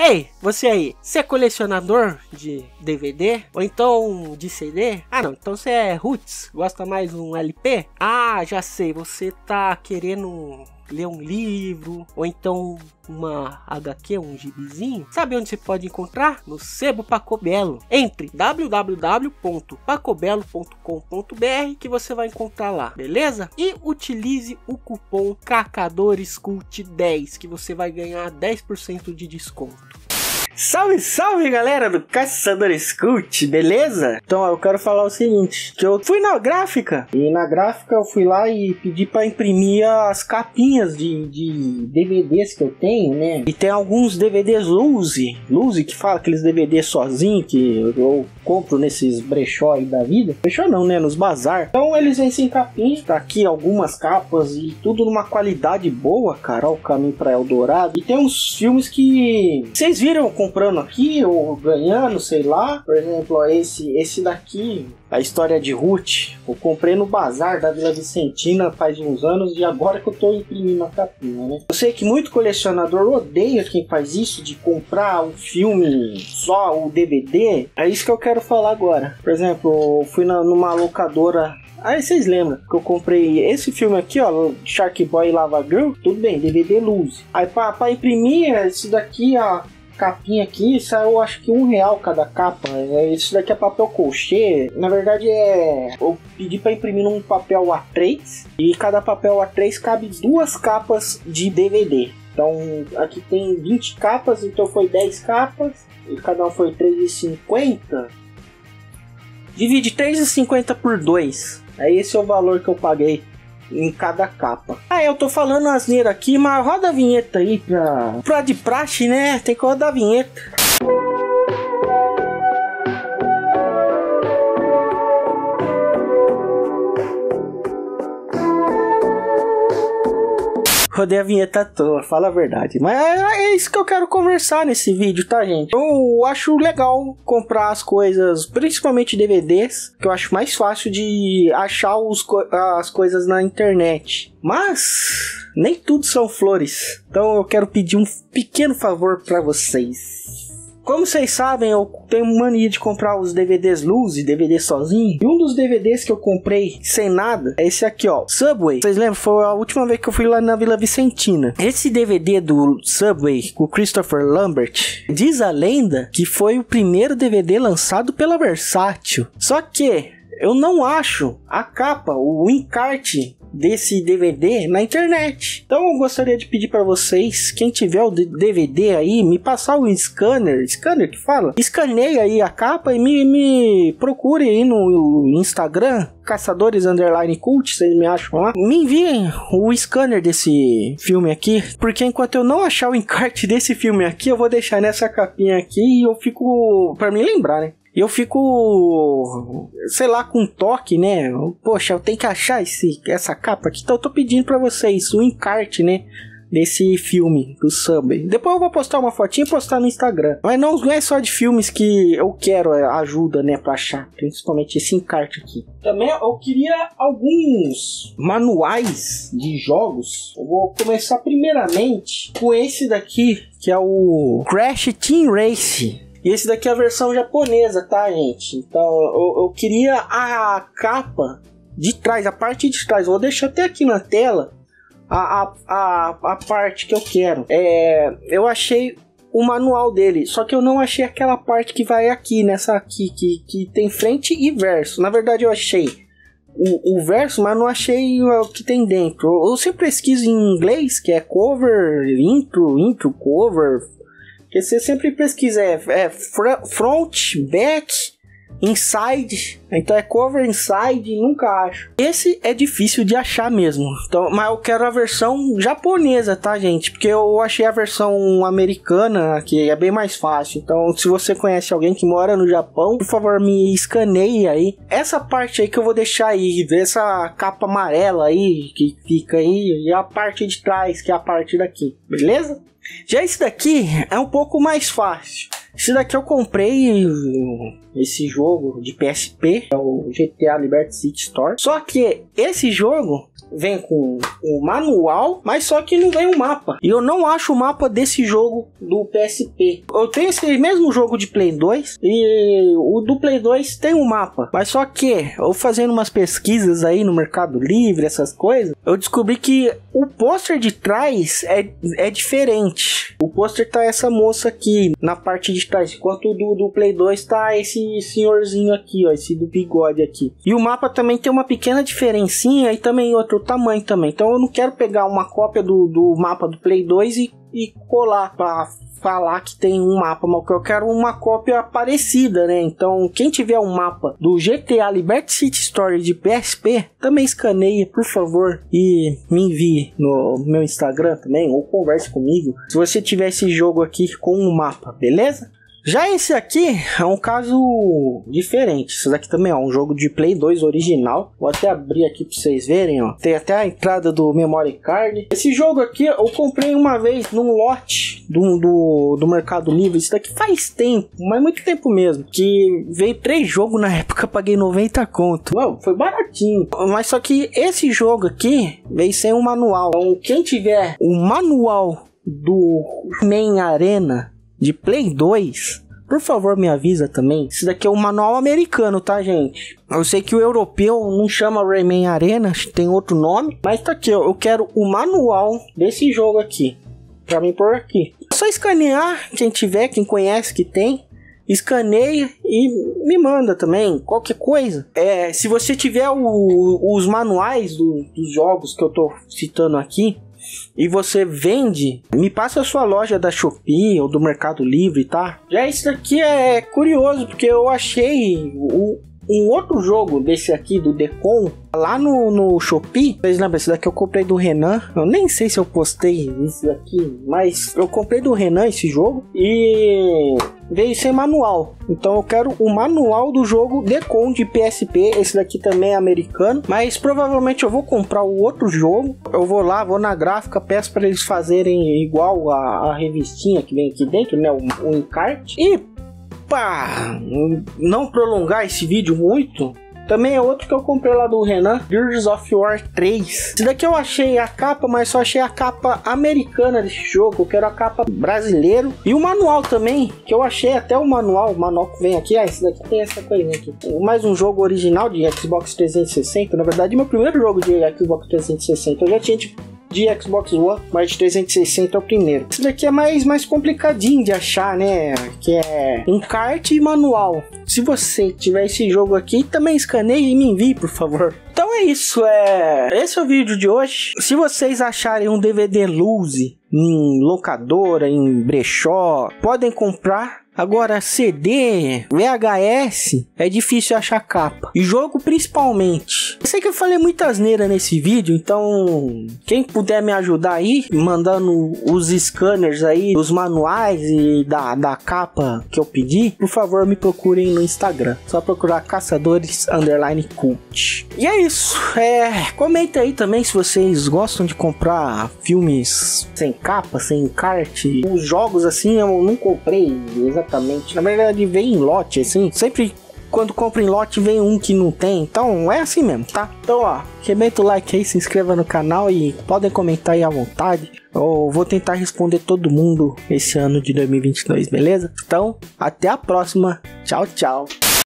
Ei, você aí, você é colecionador de DVD? Ou então de CD? Ah não, então você é roots, gosta mais de um LP? Ah, já sei, você tá querendo ler um livro, ou então uma HQ, um gibizinho. Sabe onde você pode encontrar? No Sebo Pacobello. Entre www.pacobello.com.br que você vai encontrar lá, beleza? E utilize o cupom CACADORESCULT10 que você vai ganhar 10% de desconto. Salve, salve galera do Caçadores Cult, beleza? Então eu quero falar o seguinte, que eu fui na gráfica, e na gráfica eu fui lá e pedi pra imprimir as capinhas de DVDs que eu tenho, né? E tem alguns DVDs Luzi que fala aqueles DVDs sozinho que eu compro nesses brechó aí da vida. Brechó não, né? Nos bazar. Então eles vêm sem capinha, tá aqui algumas capas e tudo numa qualidade boa, cara. Ó, o Caminho pra Eldorado. E tem uns filmes que vocês viram comprando aqui ou ganhando, sei lá. Por exemplo, ó, esse daqui, A História de Ruth, eu comprei no bazar da Vila Vicentina faz uns anos e agora que eu tô imprimindo a capinha, né? Eu sei que muito colecionador odeia quem faz isso de comprar o filme só, o DVD. É isso que eu quero falar agora. Por exemplo, eu fui numa locadora. Aí vocês lembram que eu comprei esse filme aqui, ó, Shark Boy e Lava Girl, tudo bem, DVD Luz. Aí pra imprimir esse daqui, ó, capinha aqui, saiu acho que R$1 cada capa. Isso daqui é papel colchê. Na verdade eu pedi para imprimir num papel A3 e cada papel A3 cabe 2 capas de DVD. Então aqui tem 20 capas, então foi 10 capas e cada um foi R$3,50. Divide R$3,50 por 2. Aí esse é o valor que eu paguei em cada capa. Ah, eu tô falando asneira aqui, mas roda a vinheta aí pra de praxe, né? Tem que rodar a vinheta. Rodei a vinheta à toa, fala a verdade. Mas é isso que eu quero conversar nesse vídeo, tá, gente? Eu acho legal comprar as coisas, principalmente DVDs, que eu acho mais fácil de achar as coisas na internet. Mas nem tudo são flores. Então eu quero pedir um pequeno favor pra vocês. Como vocês sabem, eu tenho mania de comprar os DVDs Luz e DVD sozinho. E um dos DVDs que eu comprei sem nada é esse aqui, ó, Subway. Vocês lembram? Foi a última vez que eu fui lá na Vila Vicentina. Esse DVD do Subway com Christopher Lambert, diz a lenda que foi o primeiro DVD lançado pela Versátil. Só que eu não acho a capa, o encarte desse DVD na internet. Então eu gostaria de pedir para vocês, quem tiver o DVD aí, me passar o scanner que fala, escaneia aí a capa e me procure aí no Instagram, Caçadores_Cult, vocês me acham lá. Me enviem o scanner desse filme aqui, porque enquanto eu não achar o encarte desse filme aqui, eu vou deixar nessa capinha aqui e eu fico, para me lembrar, né? E eu fico, sei lá, com toque, né? Poxa, eu tenho que achar essa capa aqui. Então eu tô pedindo pra vocês o encarte, né? Desse filme, do Subway. Depois eu vou postar uma fotinha e postar no Instagram. Mas não é só de filmes que eu quero ajuda, né? Pra achar. Principalmente esse encarte aqui. Também eu queria alguns manuais de jogos. Eu vou começar primeiramente com esse daqui, que é o Crash Team Race. E esse daqui é a versão japonesa, tá, gente? Então, eu queria a capa de trás, a parte de trás. Eu vou deixar até aqui na tela a parte que eu quero. Eu achei o manual dele, só que eu não achei aquela parte que vai aqui, nessa aqui, que tem frente e verso. Na verdade, eu achei o verso, mas não achei o que tem dentro. Eu sempre pesquiso em inglês, que é cover, intro, cover. Porque você sempre pesquisa front, back, inside. Então é cover, inside, nunca acho. Esse é difícil de achar mesmo. Então, mas eu quero a versão japonesa, tá, gente? Porque eu achei a versão americana, que é bem mais fácil. Então, se você conhece alguém que mora no Japão, por favor, me escaneie aí. Essa parte aí que eu vou deixar aí, essa capa amarela aí, que fica aí, e a parte de trás, que é a parte daqui, beleza? Já esse daqui é um pouco mais fácil. Esse daqui eu comprei esse jogo de PSP, é o GTA Liberty City Store. Só que esse jogo vem com o manual, mas só que não vem o mapa. E eu não acho o mapa desse jogo do PSP. Eu tenho esse mesmo jogo de Play 2 e o do Play 2 tem um mapa. Mas só que eu fazendo umas pesquisas aí no Mercado Livre, essas coisas, eu descobri que o pôster de trás é diferente. O pôster tá essa moça aqui na parte de trás, enquanto o do Play 2 tá esse senhorzinho aqui, ó, esse do bigode aqui. E o mapa também tem uma pequena diferencinha e também outro tamanho também. Então eu não quero pegar uma cópia do mapa do Play 2 e colar pra falar que tem um mapa, mas eu quero uma cópia parecida, né? Então quem tiver um mapa do GTA Liberty City Story de PSP, também escaneie, por favor, e me envie no meu Instagram também, ou converse comigo, se você tiver esse jogo aqui com um mapa, beleza? Já esse aqui é um caso diferente. Esse daqui também é um jogo de Play 2 original. Vou até abrir aqui para vocês verem, ó. Tem até a entrada do memory card. Esse jogo aqui eu comprei uma vez num lote do Mercado Livre. Isso daqui faz tempo, mas muito tempo mesmo. Que veio 3 jogos na época, paguei 90 conto. Ué, foi baratinho. Mas só que esse jogo aqui veio sem um manual. Então quem tiver o manual do Rayman Arena de Play 2, por favor me avisa também. Esse daqui é o manual americano, tá, gente? Eu sei que o europeu não chama Rayman Arena, tem outro nome, mas tá aqui, ó. Eu quero o manual desse jogo aqui, pra mim pôr aqui. É só escanear, quem tiver, quem conhece que tem, escaneia e me manda também, qualquer coisa. Se você tiver os manuais dos jogos que eu tô citando aqui, e você vende, me passa a sua loja da Shopee ou do Mercado Livre, tá? Já isso aqui é curioso, porque eu achei um outro jogo desse aqui, do Decon, lá no Shopee. Vocês lembram? Esse daqui eu comprei do Renan. Eu nem sei se eu postei isso daqui, mas eu comprei do Renan esse jogo e veio sem manual. Então eu quero o manual do jogo Decon de PSP. Esse daqui também é americano, mas provavelmente eu vou comprar o outro jogo. Eu vou lá, vou na gráfica, peço para eles fazerem igual a revistinha que vem aqui dentro, né? O encarte. E para não prolongar esse vídeo muito, também é outro que eu comprei lá do Renan, Gears of War 3. Esse daqui eu achei a capa, mas só achei a capa americana desse jogo. Eu quero a capa brasileiro. E o manual também, que eu achei até o manual que vem aqui. Esse daqui tem essa coisinha aqui. Mais um jogo original de Xbox 360. Na verdade, meu primeiro jogo de Xbox 360. Eu já tinha de Xbox One, mas de 360 é o primeiro. Esse daqui é mais complicadinho de achar, né? Que é encarte e manual. Se você tiver esse jogo aqui, também escaneie e me envie, por favor. Então é isso, esse é o vídeo de hoje. Se vocês acharem um DVD loose em locadora, em brechó, podem comprar. Agora CD, VHS, é difícil achar capa. E jogo principalmente. Eu sei que eu falei muita asneira nesse vídeo, então quem puder me ajudar aí, mandando os scanners aí, os manuais e da capa que eu pedi, por favor me procurem no Instagram. Só procurar Caçadores_Cult. E é isso. Comenta aí também se vocês gostam de comprar filmes sem capa, sem encarte. Os jogos assim eu não comprei exatamente. Na verdade vem em lote assim. Sempre quando compro em lote vem um que não tem. Então é assim mesmo, tá? Então ó, arrebenta o like aí, se inscreva no canal e podem comentar aí à vontade. Eu vou tentar responder todo mundo esse ano de 2022, beleza? Então até a próxima. Tchau, tchau.